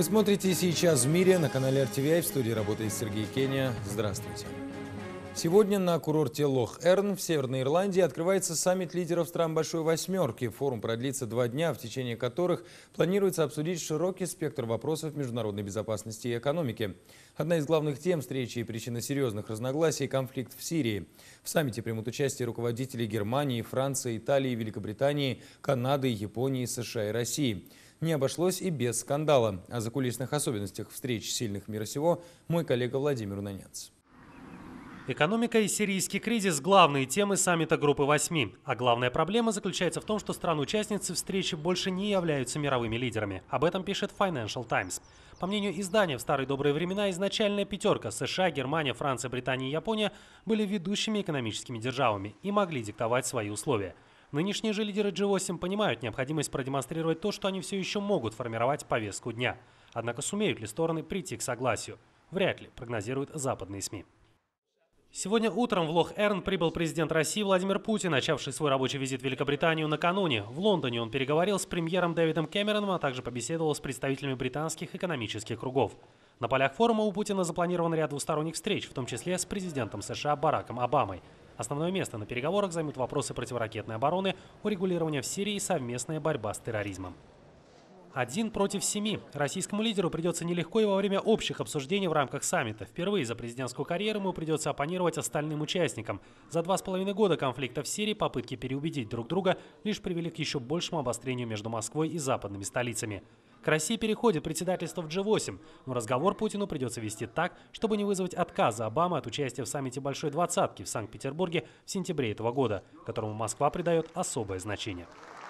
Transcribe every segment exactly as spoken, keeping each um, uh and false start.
смотрите «Сейчас в мире» на канале эр ти ви ай. В студии работает Сергей Кения. Здравствуйте. Сегодня на курорте Лох-Эрн в Северной Ирландии открывается саммит лидеров стран Большой Восьмерки. Форум продлится два дня, в течение которых планируется обсудить широкий спектр вопросов международной безопасности и экономики. Одна из главных тем встречи и причина серьезных разногласий – конфликт в Сирии. В саммите примут участие руководители Германии, Франции, Италии, Великобритании, Канады, Японии, США и России. Не обошлось и без скандала. О закулисных особенностях встреч сильных мира сего мой коллега Владимир Унанянц. Экономика и сирийский кризис – главные темы саммита Группы восьми. А главная проблема заключается в том, что страны-участницы встречи больше не являются мировыми лидерами. Об этом пишет Financial Times. По мнению издания, в старые добрые времена изначальная пятерка – США, Германия, Франция, Британия и Япония – были ведущими экономическими державами и могли диктовать свои условия. Нынешние же лидеры джи восемь понимают необходимость продемонстрировать то, что они все еще могут формировать повестку дня. Однако сумеют ли стороны прийти к согласию? Вряд ли, прогнозируют западные СМИ. Сегодня утром в Лох-Эрн прибыл президент России Владимир Путин, начавший свой рабочий визит в Великобританию накануне. В Лондоне он переговорил с премьером Дэвидом Кэмероном, а также побеседовал с представителями британских экономических кругов. На полях форума у Путина запланирован ряд двусторонних встреч, в том числе с президентом США Бараком Обамой. Основное место на переговорах займут вопросы противоракетной обороны, урегулирования в Сирии и совместная борьба с терроризмом. Один против семи. Российскому лидеру придется нелегко и во время общих обсуждений в рамках саммита. Впервые за президентскую карьеру ему придется оппонировать остальным участникам. За два с половиной года конфликта в Сирии попытки переубедить друг друга лишь привели к еще большему обострению между Москвой и западными столицами. К России переходит председательство в джи восемь, но разговор Путину придется вести так, чтобы не вызвать отказа Обамы от участия в саммите Большой Двадцатки в Санкт-Петербурге в сентябре этого года, которому Москва придает особое значение.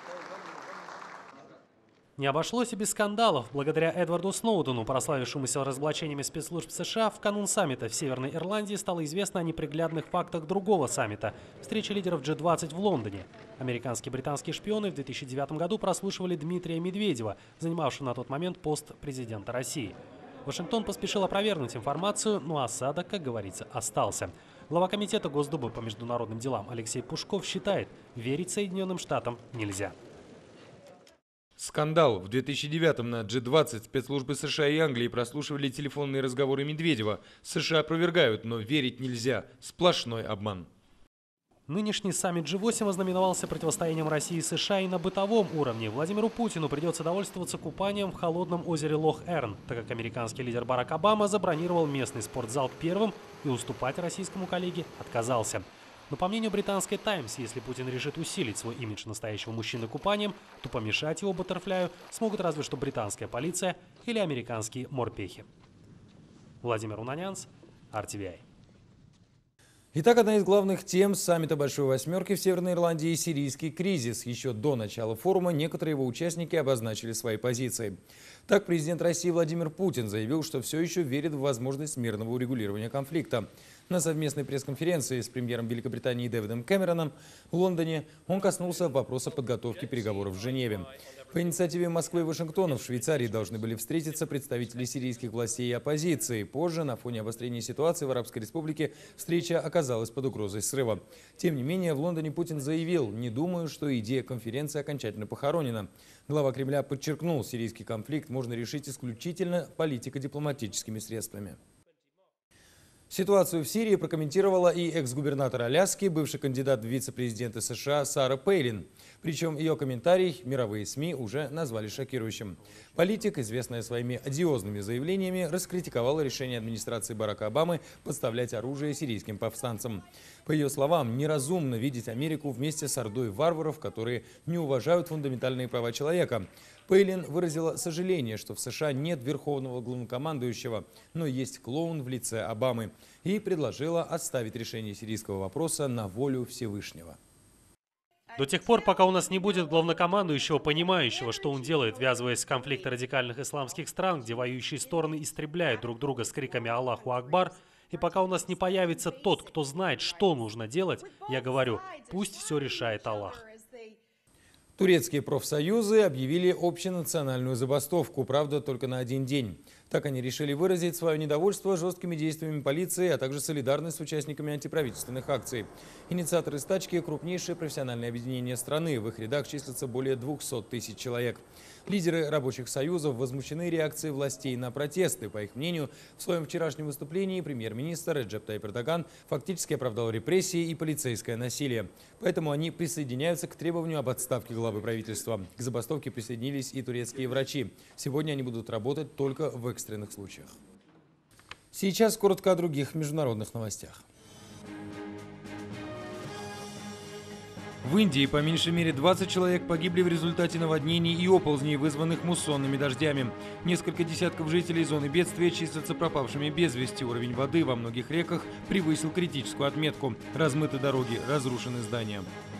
Не обошлось и без скандалов. Благодаря Эдварду Сноудену, прославившемуся разоблачениями спецслужб США, в канун саммита в Северной Ирландии стало известно о неприглядных фактах другого саммита – встречи лидеров джи двадцать в Лондоне. Американские и британские шпионы в две тысячи девятом году прослушивали Дмитрия Медведева, занимавшего на тот момент пост президента России. Вашингтон поспешил опровергнуть информацию, но осадок, как говорится, остался. Глава комитета Госдумы по международным делам Алексей Пушков считает, верить Соединенным Штатам нельзя. Скандал. В две тысячи девятом на джи двадцать спецслужбы США и Англии прослушивали телефонные разговоры Медведева. США опровергают, но верить нельзя. Сплошной обман. Нынешний саммит джи восемь ознаменовался противостоянием России и США и на бытовом уровне. Владимиру Путину придется довольствоваться купанием в холодном озере Лох-Эрн, так как американский лидер Барак Обама забронировал местный спортзал первым и уступать российскому коллеге отказался. Но по мнению британской «Таймс», если Путин решит усилить свой имидж настоящего мужчины купанием, то помешать его баттерфляю смогут разве что британская полиция или американские морпехи. Владимир Унанянц, эр ти ви ай. Итак, одна из главных тем саммита Большой Восьмерки в Северной Ирландии – сирийский кризис. Еще до начала форума некоторые его участники обозначили свои позиции. Так, президент России Владимир Путин заявил, что все еще верит в возможность мирного урегулирования конфликта. На совместной пресс-конференции с премьером Великобритании Дэвидом Кэмероном в Лондоне он коснулся вопроса подготовки переговоров в Женеве. По инициативе Москвы и Вашингтона в Швейцарии должны были встретиться представители сирийских властей и оппозиции. Позже, на фоне обострения ситуации в Арабской Республике, встреча оказалась под угрозой срыва. Тем не менее, в Лондоне Путин заявил: «Не думаю, что идея конференции окончательно похоронена». Глава Кремля подчеркнул, сирийский конфликт можно решить исключительно политико-дипломатическими средствами. Ситуацию в Сирии прокомментировала и экс-губернатор Аляски, бывший кандидат в вице-президенты США Сара Пейлин. Причем ее комментарий мировые СМИ уже назвали шокирующим. Политик, известная своими одиозными заявлениями, раскритиковала решение администрации Барака Обамы подставлять оружие сирийским повстанцам. По ее словам, неразумно видеть Америку вместе с ордой варваров, которые не уважают фундаментальные права человека. Пейлин выразила сожаление, что в США нет верховного главнокомандующего, но есть клоун в лице Обамы, и предложила оставить решение сирийского вопроса на волю Всевышнего. До тех пор, пока у нас не будет главнокомандующего, понимающего, что он делает, ввязываясь в конфликты радикальных исламских стран, где воюющие стороны истребляют друг друга с криками «Аллаху Акбар», и пока у нас не появится тот, кто знает, что нужно делать, я говорю, пусть все решает Аллах. Турецкие профсоюзы объявили общенациональную забастовку, правда, только на один день. Так они решили выразить свое недовольство жесткими действиями полиции, а также солидарность с участниками антиправительственных акций. Инициаторы стачки – крупнейшее профессиональное объединение страны. В их рядах числится более двухсот тысяч человек. Лидеры рабочих союзов возмущены реакцией властей на протесты. По их мнению, в своем вчерашнем выступлении премьер-министр Реджеп Тайип Эрдоган фактически оправдал репрессии и полицейское насилие. Поэтому они присоединяются к требованию об отставке главы правительства. К забастовке присоединились и турецкие врачи. Сегодня они будут работать только в экстренных случаях. Сейчас коротко о других международных новостях. В Индии по меньшей мере двадцать человек погибли в результате наводнений и оползней, вызванных муссонными дождями. Несколько десятков жителей зоны бедствия числятся пропавшими без вести. Уровень воды во многих реках превысил критическую отметку. Размыты дороги, разрушены здания.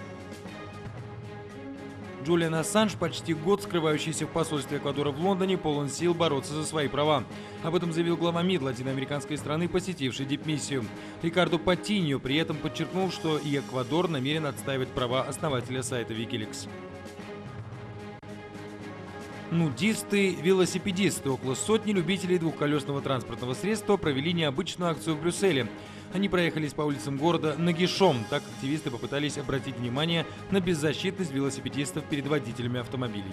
Джулиан Ассанж, почти год скрывающийся в посольстве Эквадора в Лондоне, полон сил бороться за свои права. Об этом заявил глава МИД латиноамериканской страны, посетивший дипмиссию. Рикардо Патиньо при этом подчеркнул, что и Эквадор намерен отстаивать права основателя сайта Wikileaks. Нудисты, велосипедисты. Около сотни любителей двухколесного транспортного средства провели необычную акцию в Брюсселе. Они проехались по улицам города нагишом. Так активисты попытались обратить внимание на беззащитность велосипедистов перед водителями автомобилей.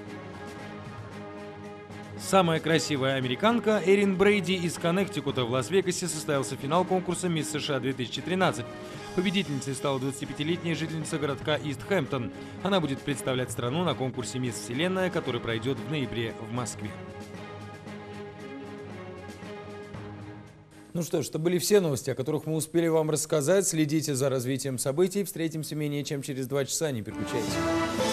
Самая красивая американка Эрин Брейди из Коннектикута. В Лас-Вегасе состоялся финал конкурса «Мисс США две тысячи тринадцать». Победительницей стала двадцатипятилетняя жительница городка Ист-Хэмптон. Она будет представлять страну на конкурсе «Мисс Вселенная», который пройдет в ноябре в Москве. Ну что ж, это были все новости, о которых мы успели вам рассказать. Следите за развитием событий. Встретимся менее чем через два часа. Не переключайтесь.